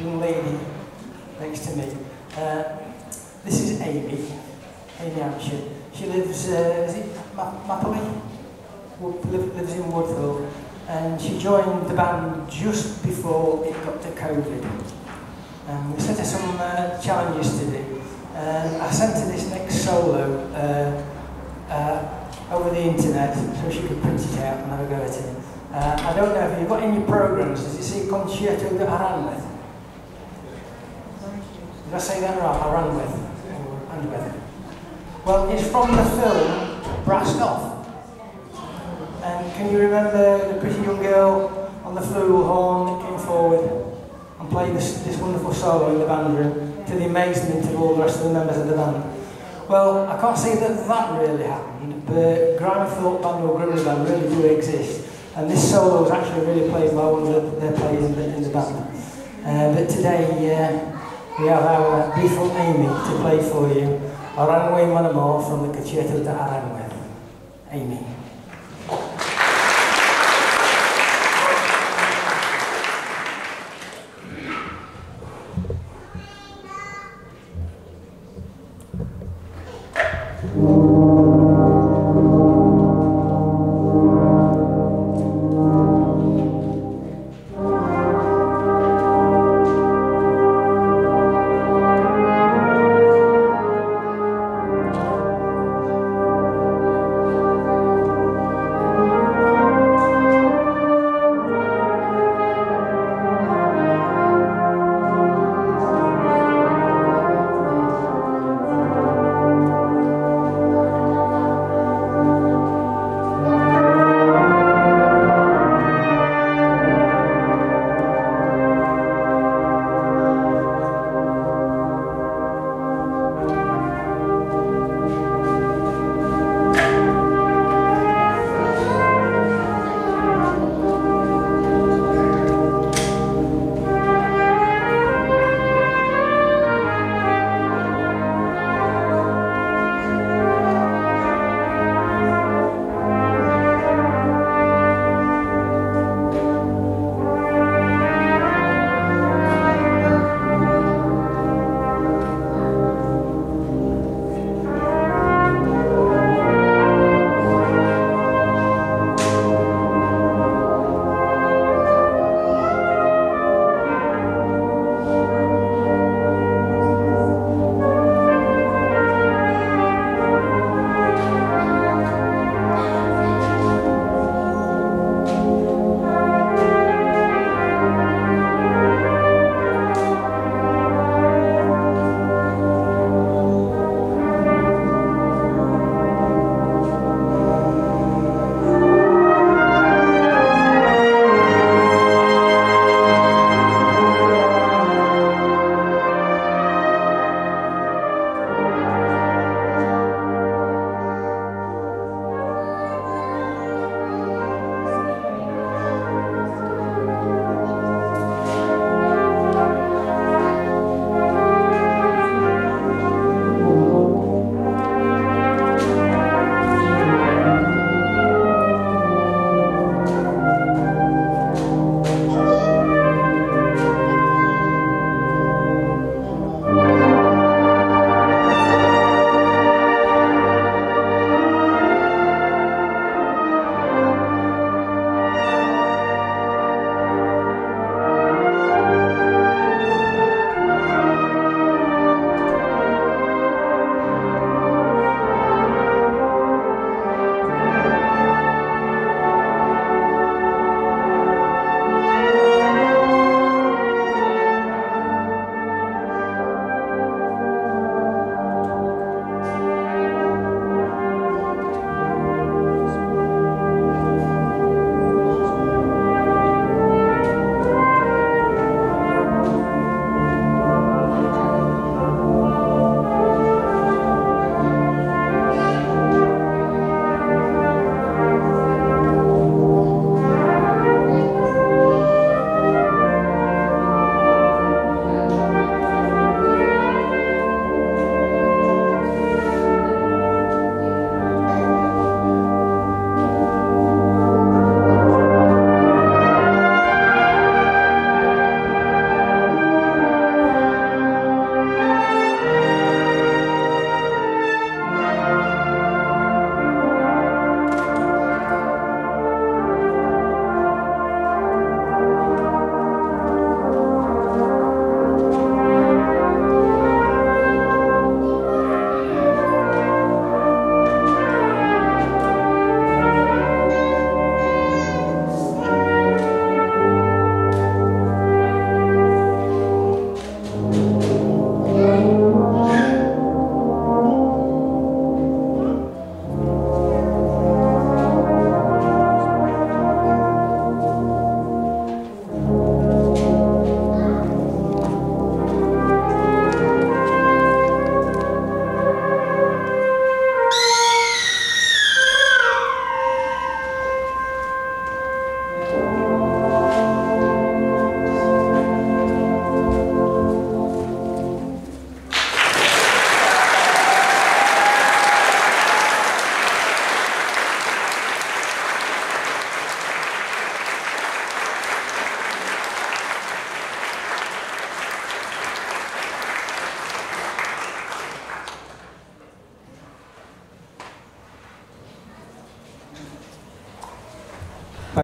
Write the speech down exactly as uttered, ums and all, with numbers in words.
young lady next to me. Uh, this is Amy, Amy Hampshire. She lives, uh, is it Mapley? Lives in Woodville, and she joined the band just before it got to COVID. Um, we set her some uh, challenges to do, and I sent her this next solo uh, uh, over the internet so she could print it out and have a go at it. Uh, I don't know if you've got any programs. Does it say Concerto de Aranjuez? Did I say that right? Aranjuez. Aranjuez. Well, it's from the film Brassed Off. And can you remember the pretty young girl on the flugelhorn that came forward and played this, this wonderful solo in the band room to the amazement of all the rest of the members of the band? Well, I can't say that that really happened, but Grime Thought Band or Grimly Band really do exist. And this solo was actually really played by one of the, their players in the, in the band. Uh, but today uh, we have our beautiful Amy to play for you. Aranjuez Mon Amour from the Concerto de Aranjuez. Amy.